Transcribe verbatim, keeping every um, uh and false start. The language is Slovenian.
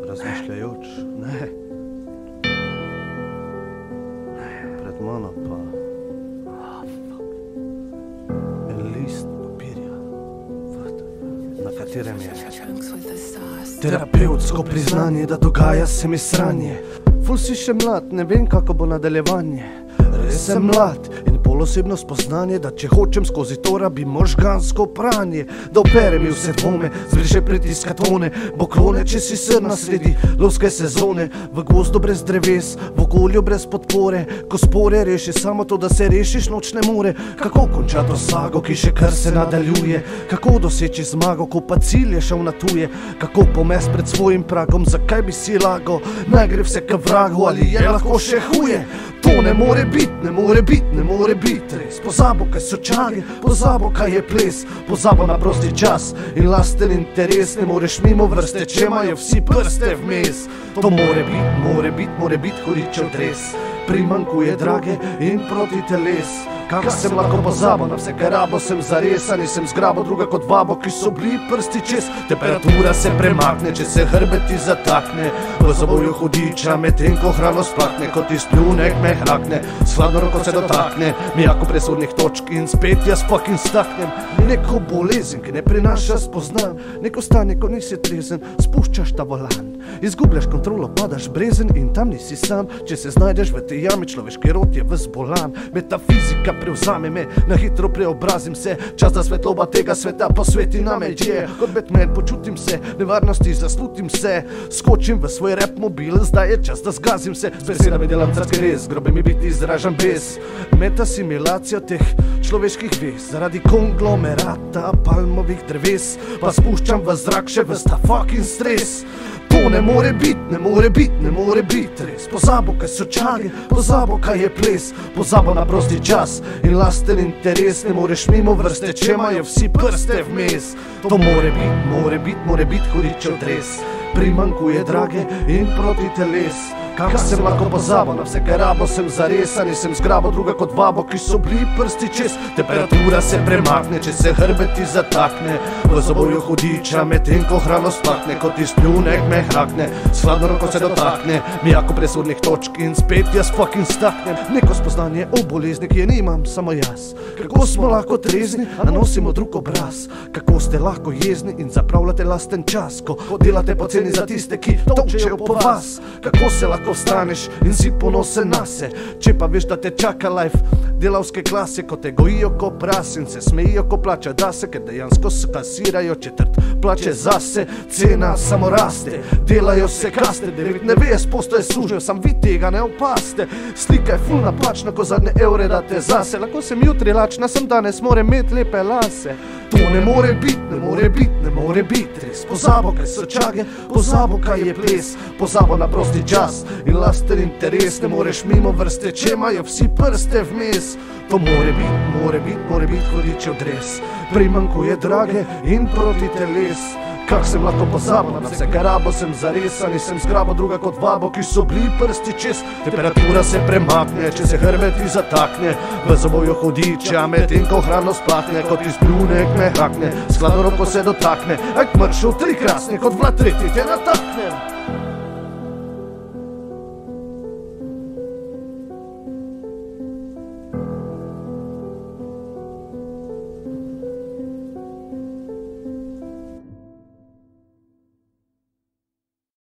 razmišljajoč, ne. Pred mano pa en list papirja, na katerem je terapevtsko priznanje, da dogaja se mi sranje. Ful si še mlad, ne vem, kako bo nadaljevanje. Res sem mlad in polosebno spoznanje, da če hočem skozi to rabim možgansko pranje, da opere mi vse dvome, zbriše pritiska tone, bo klone, če si srna sredi lovske sezone, v gozdu brez dreves, v okolju brez podpore, ko spore reši samo to, da se rešiš nočne more. Kako končati to sago, ki še kar se nadaljuje, kako doseči zmago, ko pa cilj je šel na tuje, kako pomest pred svojim pragom, zakaj bi si lago, naj gre vse k vragu, ali je lahko še huje. To ne more bit, ne more bit, ne more bit res. Pozabo, kaj so čage, pozabo, kaj je ples, pozabo na prosti čas in lasten interes. Ne moreš mimo vrste, če imajo vsi prste vmes. To more bit, more bit, more bit hodičev dres. Primankuje drage in proti teles. Kako sem lahko pozabil na vse, kaj rabo sem zares, a nisem zgrabil druga kot vabo, ki so bili prsti čez. Temperatura se premakne, če se hrbet ti zatakne, v zavoju hudiča, medtem ko hrano splakne, kot iz pljunek me hrakne, s hladno roko se dotakne, mi jako presodnih točk in spet jaz fucking staknem. Neko bolezen, ki ne prinaša spoznam, neko stanje, ko nisi trezen, spuščaš ta volan, izgubljaš kontrolo, padaš brezen in tam nisi sam, če se znajdeš v tej jami, človeški rod je ves bolan, metafizika prevzame me, na hitro preobrazim se, čas da svetloba tega sveta posveti name, je kot Batman, počutim se, nevarnosti zaslutim se, skočim v svoj rap mobil, zdaj je čas da zgazim se, s besedami delam carski res, grobe mi biti izražam bez, metasimilacija teh človeških vez, zaradi konglomerata palmovih dreves, pa spuščam v zrak še ves ta fucking stres. To ne more bit, ne more bit, ne more bit res. Pozabo, kaj so čage, pozabo, kaj je ples, pozabo na prosti čas in lasten interes. Ne moreš mimo vrste, če imajo vsi prste vmes. To more bit, more bit, more bit hodičev dres. Primankuje drage in proti teles. Kako sem lahko pozabil na vse, kaj rabo sem zares, a nisem zgrabil druga kot vabo, ki so bili prsti čez. Temperatura se premakne, če se hrbet ti zatakne, v zavoju hudiča, medtem ko hrano splakne, kot iz pljunek me hrakne, s hladno roko se dotakne, mi jako presodnih točk in spet jaz fucking staknem. Neko spoznanje o bolezni, ki je nimam samo jaz. Kako smo lahko trezni, a nosimo drug obraz. Kako ste lahko jezni in zapravljate lasten čas, ko delate poceni za tiste, ki tolčejo po vas. Kako se lahko vstaneš in si ponosen nase, če pa veš, da te čaka life delavske klase, ko te gojijo ko pras in se smejijo ko plača dase, ker dejansko skasirajo četrt plače zase. Cena samo raste, delajo se kaste, devetindevetdeset posto je služijo, sam vi tega ne opaste. Slika je ful napačna, ko zadnje evre date zase, lahko sem jutri lačna, sem danes moram imeti lepe lase. To ne more bit, ne more bit, ne more bit res. Pozabo, kaj so čage, pozabo, kaj je ples, pozabo na prosti čas in lasten interes. Ne moreš mimo vrste, če imajo vsi prste vmes. To more bit, more bit, more bit hodičev dres. Primankuje drage in proti teles. Kak sem lahko pozabil na vse, kaj rabo sem zares, a nisem zgrabil druga kot vabo, ki so bili prsti čez. Temperatura se premakne, če se hrbet ti zatakne, v zavoju hudiča, medtem ko hrano splakne, kot iz pljunek me hrakne, s hladno roko se dotakne, aj k mršu tri krasne, kot Vlad tretji te nataknem.